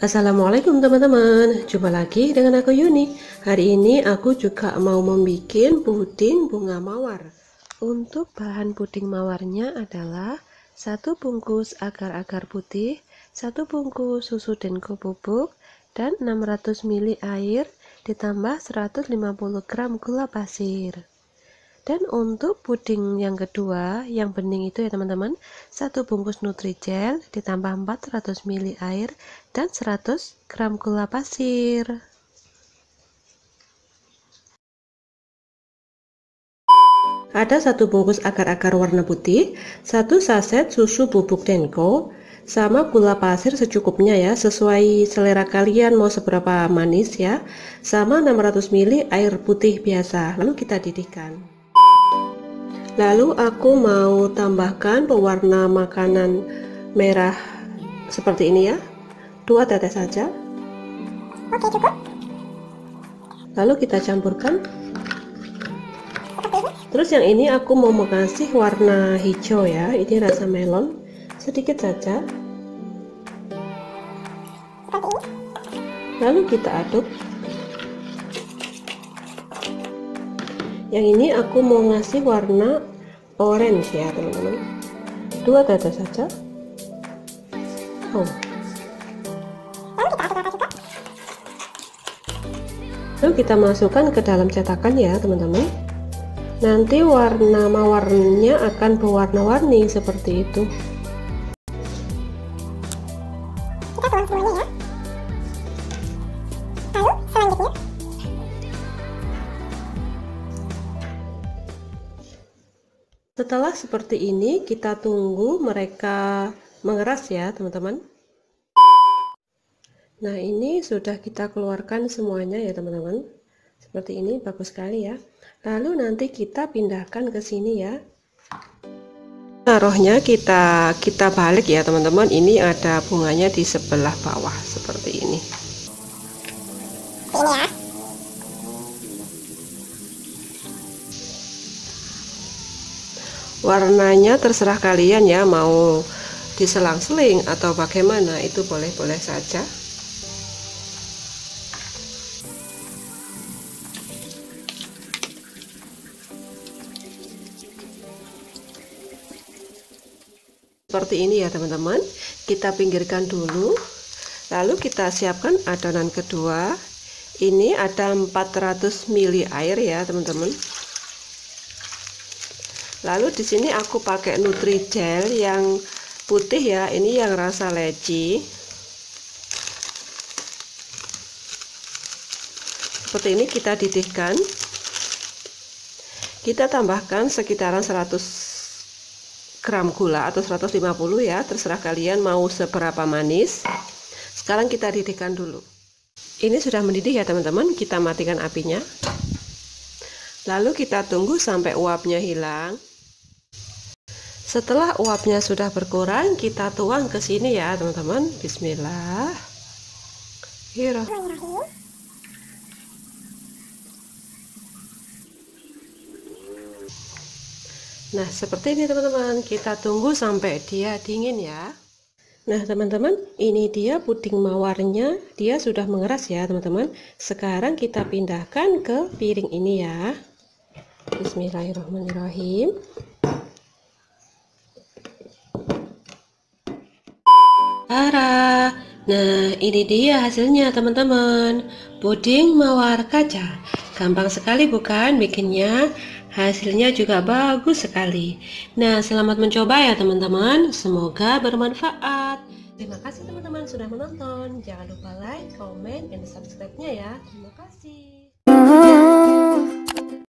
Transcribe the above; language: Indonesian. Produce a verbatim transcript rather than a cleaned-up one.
Assalamualaikum teman-teman, jumpa lagi dengan aku Yuni. Hari ini aku juga mau membuat puding bunga mawar. Untuk bahan puding mawarnya adalah satu bungkus agar-agar putih, satu bungkus susu denko bubuk, dan enam ratus mililiter air ditambah seratus lima puluh gram gula pasir. Dan untuk puding yang kedua, yang bening itu ya teman-teman, satu bungkus Nutrijel ditambah empat ratus mililiter air dan seratus gram gula pasir. Ada satu bungkus agar-agar warna putih, satu saset susu bubuk denko, sama gula pasir secukupnya ya, sesuai selera kalian mau seberapa manis ya, sama enam ratus mililiter air putih biasa. Lalu kita didihkan. Lalu aku mau tambahkan pewarna makanan merah seperti ini ya, dua tetes saja. Oke, cukup. Lalu kita campurkan. Terus yang ini aku mau mengasih warna hijau ya, ini rasa melon, sedikit saja. Lalu kita aduk. Yang ini aku mau ngasih warna orange ya teman-teman, dua tetes saja. Oh. Lalu kita masukkan ke dalam cetakan ya teman-teman. Nanti warna mawarnya akan berwarna-warni seperti itu. Kita tuang semuanya ya. Lalu selanjutnya setelah seperti ini kita tunggu mereka mengeras ya teman-teman. Nah ini sudah kita keluarkan semuanya ya teman-teman, seperti ini, bagus sekali ya. Lalu nanti kita pindahkan ke sini ya. Naruhnya kita kita balik ya teman-teman, ini ada bunganya di sebelah bawah seperti ini. ini ya. Warnanya terserah kalian ya, mau diselang-seling atau bagaimana, itu boleh-boleh saja. Seperti ini ya teman-teman, kita pinggirkan dulu. Lalu kita siapkan adonan kedua. Ini ada empat ratus mililiter air ya teman-teman. Lalu di sini aku pakai Nutrijel yang putih ya, ini yang rasa leci. Seperti ini kita didihkan. Kita tambahkan sekitaran seratus gram gula atau seratus lima puluh ya, terserah kalian mau seberapa manis. Sekarang kita didihkan dulu. Ini sudah mendidih ya teman-teman, kita matikan apinya. Lalu kita tunggu sampai uapnya hilang. Setelah uapnya sudah berkurang, kita tuang ke sini ya teman-teman. Bismillahirrahmanirrahim. Nah seperti ini teman-teman, kita tunggu sampai dia dingin ya. Nah teman-teman, ini dia puding mawarnya, dia sudah mengeras ya teman-teman. Sekarang kita pindahkan ke piring ini ya. Bismillahirrahmanirrahim. Tara, nah ini dia hasilnya teman-teman, puding mawar kaca. Gampang sekali bukan bikinnya? Hasilnya juga bagus sekali. Nah, selamat mencoba ya teman-teman. Semoga bermanfaat. Terima kasih teman-teman sudah menonton. Jangan lupa like, comment, dan subscribe-nya ya. Terima kasih.